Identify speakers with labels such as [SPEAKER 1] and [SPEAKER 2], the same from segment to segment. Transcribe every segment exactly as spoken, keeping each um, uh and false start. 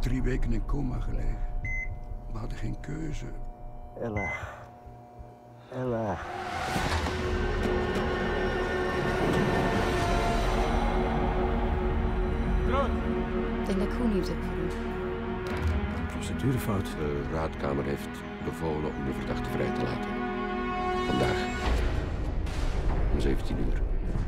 [SPEAKER 1] drie weken in coma gelegen. We hadden geen keuze.
[SPEAKER 2] Ella. Ella.
[SPEAKER 3] Ik denk dat ik goed nieuws heb voor u.
[SPEAKER 4] Procedurefout.
[SPEAKER 5] De raadkamer heeft bevolen om de verdachte vrij te laten. Vandaag. Om zeventien uur.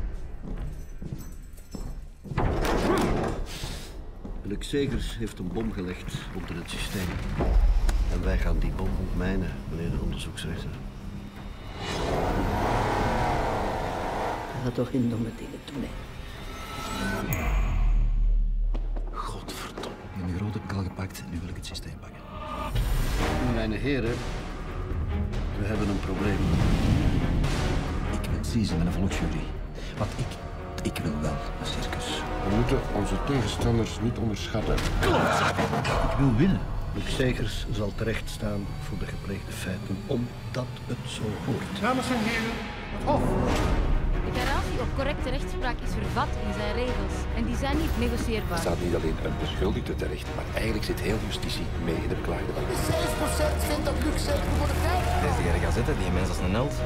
[SPEAKER 2] Luc Segers heeft een bom gelegd onder het systeem. En wij gaan die bom ontmijnen, meneer de onderzoeksrechter. Hij gaat toch geen domme dingen doen, hè?
[SPEAKER 4] Godverdomme. Die de grote heb ik al gepakt. Nu wil ik het systeem pakken.
[SPEAKER 2] Mijn heren, we hebben een probleem.
[SPEAKER 4] Ik ben Caesar met een volksjury. Want ik, ik wil wel een circus.
[SPEAKER 5] We moeten onze tegenstanders niet onderschatten.
[SPEAKER 4] Ik wil winnen.
[SPEAKER 2] Luc Segers zal terecht staan voor de gepleegde feiten, omdat het zo hoort.
[SPEAKER 6] Dames en heren, het Hof.
[SPEAKER 3] De garantie op correcte rechtspraak is vervat in zijn regels. En die zijn niet negocieerbaar.
[SPEAKER 5] Er staat niet alleen een beschuldigde terecht, maar eigenlijk zit heel justitie mee in de beklaagde.
[SPEAKER 6] zes procent vindt dat Luc Segers voor de feit.
[SPEAKER 7] Deze die gaan zitten, die mens als een held.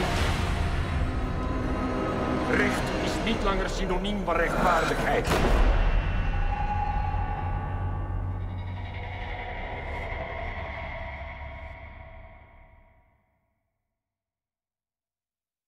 [SPEAKER 6] Recht is niet langer synoniem van rechtvaardigheid.